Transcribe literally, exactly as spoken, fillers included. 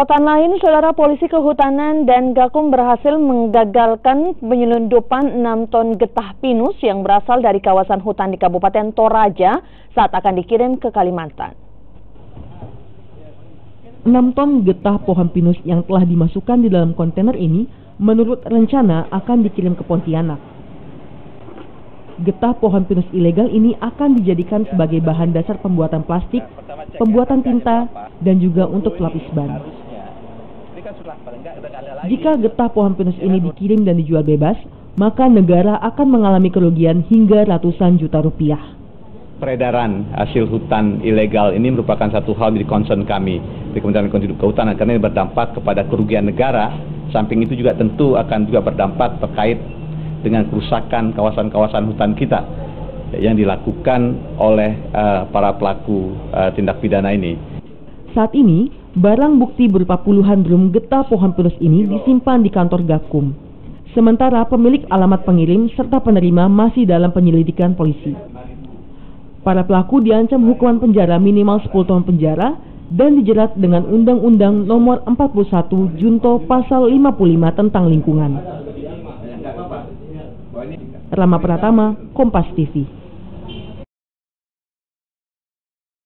Sorotan lain, Saudara, Polisi Kehutanan dan Gakum berhasil menggagalkan penyelundupan enam ton getah pinus yang berasal dari kawasan hutan di Kabupaten Toraja saat akan dikirim ke Kalimantan. enam ton getah pohon pinus yang telah dimasukkan di dalam kontainer ini menurut rencana akan dikirim ke Pontianak. Getah pohon pinus ilegal ini akan dijadikan sebagai bahan dasar pembuatan plastik, pembuatan tinta, dan juga untuk pelapis ban. Jika getah pohon pinus ini dikirim dan dijual bebas, maka negara akan mengalami kerugian hingga ratusan juta rupiah. Peredaran hasil hutan ilegal ini merupakan satu hal menjadi concern kami di Kementerian Kehutanan karena ini berdampak kepada kerugian negara. Samping itu juga tentu akan juga berdampak terkait dengan kerusakan kawasan-kawasan hutan kita yang dilakukan oleh uh, para pelaku uh, tindak pidana ini. Saat ini, barang bukti berupa puluhan drum getah pohon pinus ini disimpan di kantor Gakum. Sementara pemilik alamat pengirim serta penerima masih dalam penyelidikan polisi. Para pelaku diancam hukuman penjara minimal sepuluh tahun penjara dan dijerat dengan Undang-Undang Nomor empat puluh satu Junto Pasal lima puluh lima tentang lingkungan. Rama Pratama, Kompas T V.